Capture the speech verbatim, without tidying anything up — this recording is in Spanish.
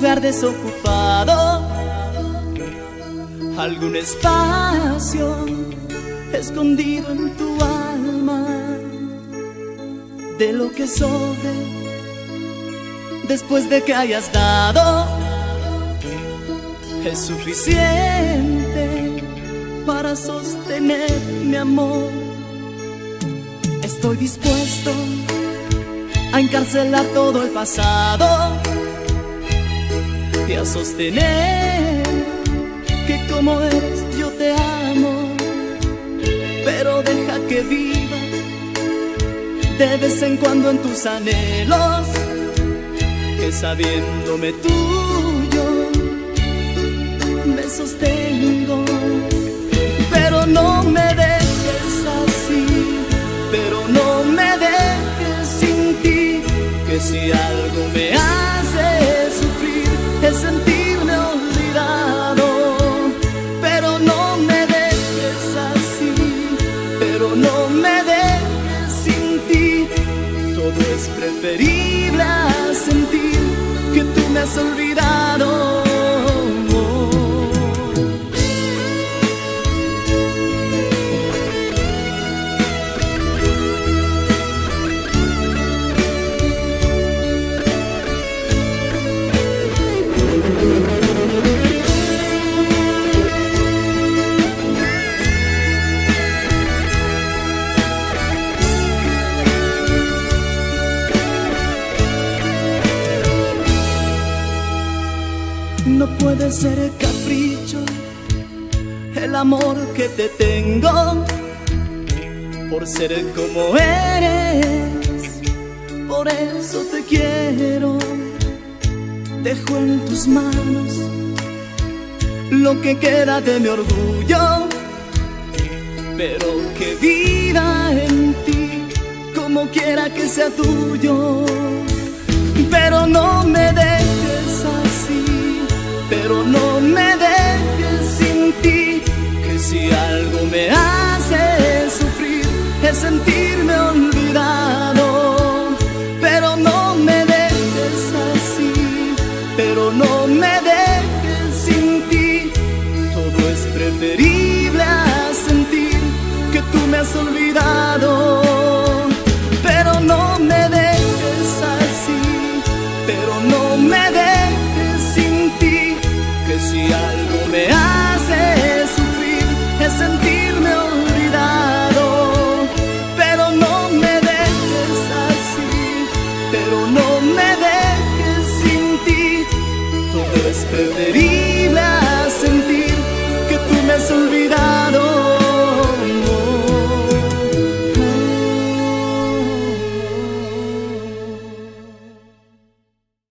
lugar desocupado, algún espacio escondido en tu alma. De lo que sobre después de que hayas dado es suficiente para sostener mi amor. Estoy dispuesto a encarcelar todo el pasado y a sostener que como eres yo te amo, pero deja que viva de vez en cuando en tus anhelos, que sabiéndome tuyo me sostengo. Pero no me dejes así, pero no me dejes sin ti, que si algo me hace sufrir es sentirme olvidado. Pero no me dejes así, pero no me dejes sin ti. Todo es preferible a sentir que tú me has olvidado. No puede ser capricho el amor que te tengo, por ser como eres, por eso te quiero. Dejo en tus manos lo que queda de mi orgullo, pero que viva en ti como quiera que sea tuyo. Pero no me dejes así, pero no me dejes sin ti, que si algo me hace sufrir es sentirme olvidado. Pero no me dejes así, pero no me dejes sin ti. Todo es preferible a sentir que tú me has olvidado.